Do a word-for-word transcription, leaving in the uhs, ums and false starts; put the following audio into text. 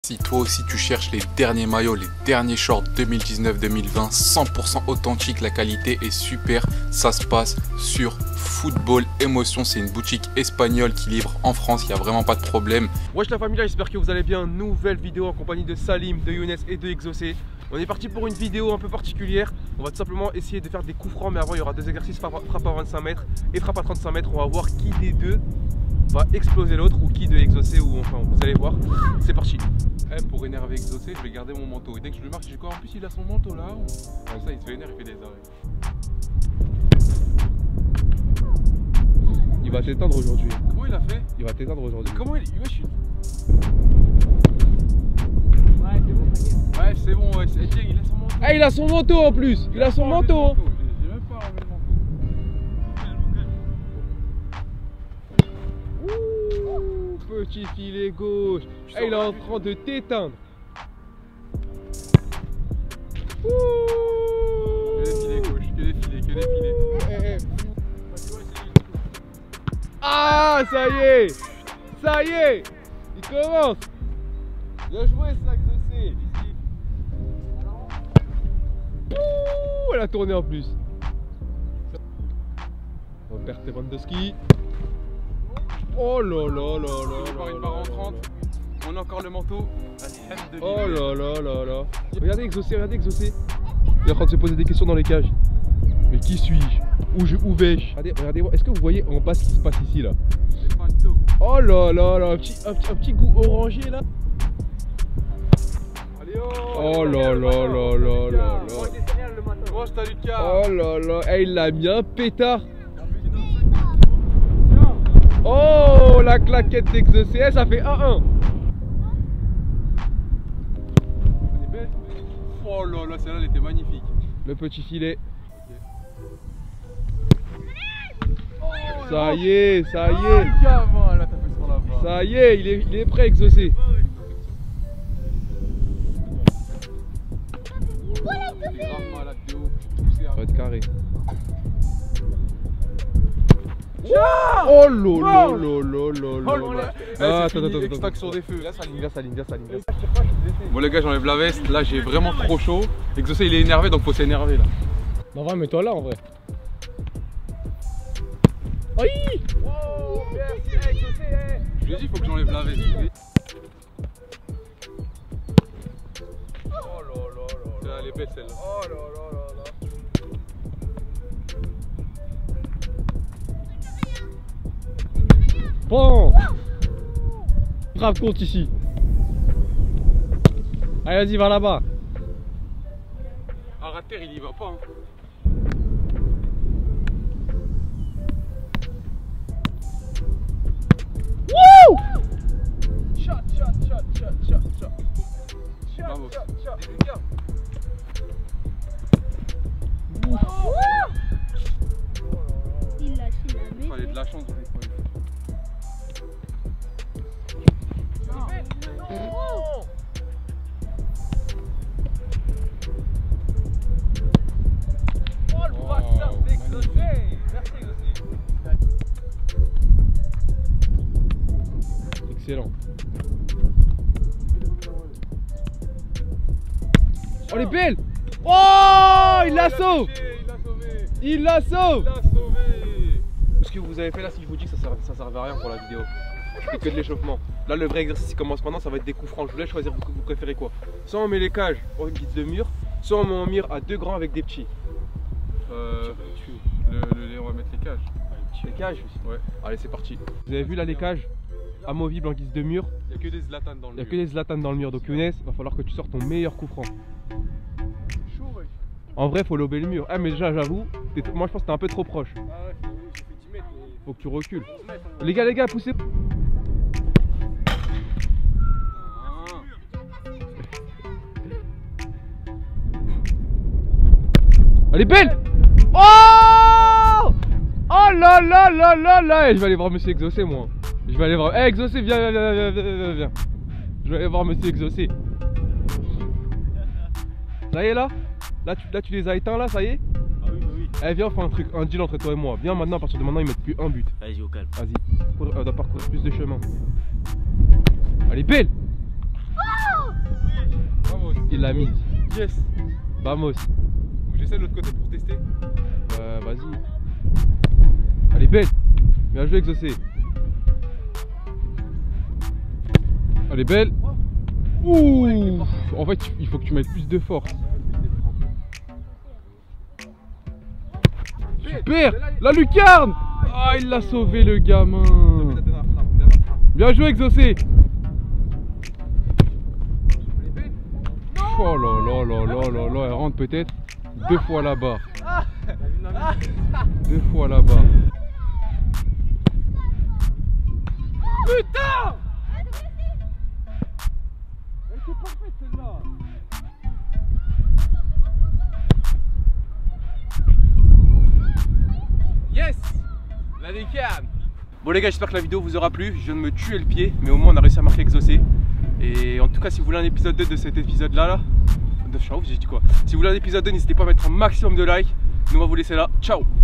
Si toi aussi tu cherches les derniers maillots, les derniers shorts deux mille dix-neuf deux mille vingt, cent pour cent authentique, la qualité est super, ça se passe sur Football Emotion, c'est une boutique espagnole qui livre en France, il n'y a vraiment pas de problème. Wesh la famille, j'espère que vous allez bien. Nouvelle vidéo en compagnie de Salim, de Younes et de Exaucé. On est parti pour une vidéo un peu particulière. On va tout simplement essayer de faire des coups francs, mais avant il y aura deux exercices, frappe à vingt-cinq mètres et frappe à trente-cinq mètres. On va voir qui des deux va exploser l'autre ou qui de Exaucé, ou enfin vous allez voir. C'est parti. Eh, pour énerver Exaucé, je vais garder mon manteau. Et dès que je le marque, j'ai quoi? En plus, il a son manteau là. Comme ça, il se fait énerver, il fait des arrêts. Il va t'éteindre aujourd'hui. Comment il a fait? Il va t'éteindre aujourd'hui. Comment il. Ouais, je suis. Ouais, c'est bon, ouais. Tiens, il a son manteau. Ah, il a son manteau en plus. Il, il a son manteau. Hein. J'ai même pas enlevé le manteau. Ouh, petit filet gauche. Ah, il est en train de t'éteindre. Que des filets gauche, que des filets, que des filets. Eh, eh. Ah, ça y est. Ça y est. Il commence. Bien joué, ça, Exaucé. Ouh, elle a tourné en plus. On va perdre tes bandes de ski. Oh là là là là. Encore une barre en trente. On a encore le manteau. Allez, oh là là là là. Regardez Exaucé, regardez Exaucé. Il est en train de se poser des questions dans les cages. Mais qui suis-je? Où je où vais-je? Regardez, regardez, est-ce que vous voyez en bas ce qui se passe ici là? Oh là là là, un petit, un, un petit goût orangé là. Allez, oh, oh là là là là là là. Mange ta Lucas. Oh là là, hey, il l'a mis un pétard. Oh, la claquette d'Exaucé, ça fait un un. Elle est belle. Oh là là, celle-là elle était magnifique. Le petit filet. Ça y est, ça y est. Ça y est, il est, il est prêt, Exaucé. Ça va être carré. Oh lolo lolo lolo. Ah, attends, attends, extinction des feux. Viens Salim, viens Salim, viens Salim. Bon les gars, j'enlève la veste. Là, j'ai vraiment trop chaud. Exaucé, il est énervé, donc faut s'énerver là. En vrai, mets-toi là en vrai. Aïe! Wow, merci Exaucé. Je lui ai dit, faut que j'enlève la veste. Oh là là là. Elle est belle celle-là. Oh là là là là. Bon! Frappe compte ici. Allez, vas-y, va là-bas. À rater, il y va pas. Hein. Wouh! Shot, shot, shot, shot, shot, shot. Bravo. Shot, shot, shot. Il lâche, il l'a Il fallait de la chance dans les points. Oh le bâtard d'Exaucé! Merci Exaucé. Excellent. Oh elle est belle! Oh il la sauve! Il la sauve! Il l'a sauvé! Ce que vous avez fait là, si je vous dis que ça sert, ça servait à rien pour la vidéo, c'est que de l'échauffement. Là le vrai exercice qui commence maintenant, ça va être des coups francs. Je vous laisse choisir, vous, vous préférez quoi? Soit on met les cages pour une guide de mur, soit on met un mur à deux grands avec des petits. Euh, le, le, on va mettre les cages. Les cages? Ouais. Allez c'est parti. Vous avez vu là les cages amovibles en guise de mur? Il n'y a que des Zlatan dans le Il n'y a mur. que des Zlatan dans le mur, donc Younes, va falloir que tu sortes ton meilleur coup franc. Chaud, ouais. En vrai faut lober le mur. Ah mais déjà j'avoue, moi je pense que t'es un peu trop proche. Ah ouais, j'ai fait dix mètres. Mais... Faut que tu recules. Les gars, les gars, poussez. Ah. Elle est belle! Oh! Oh là là là là là! Je vais aller voir Monsieur Exaucé moi. Je vais aller voir. Eh hey, Exaucé, viens, viens, viens, viens, viens, viens. Je vais aller voir Monsieur Exaucé. Ça y est là? Là tu, là tu les as éteints là, ça y est? Ah oui, bah oui. Eh viens, on fait un truc, un deal entre toi et moi. Viens maintenant, à partir de maintenant, ils mettent plus un but. Vas-y, au calme. Vas-y, on doit parcourir plus de chemin. Elle est belle! l'a mise. Yes. Vamos. J'essaie de l'autre côté pour tester. Euh, vas-y. Elle est belle. Bien joué, Exaucé. Elle est belle. Ouh. En fait, il faut que tu mettes plus de force. Super. La lucarne. Ah, il l'a sauvé, le gamin. Bien joué, Exaucé. Oh là là là là là là, elle rentre peut-être deux fois la barre. Deux fois la barre. Putain! Elle était parfaite celle-là. Yes. La lucarne. Bon les gars, j'espère que la vidéo vous aura plu. Je viens de me tuer le pied, mais au moins on a réussi à marquer Exaucé. Et en tout cas, si vous voulez un épisode deux de cet épisode là, là de, je suis ouf, j'ai dit quoi. Si vous voulez un épisode deux, n'hésitez pas à mettre un maximum de likes. Nous on va vous laisser là. Ciao.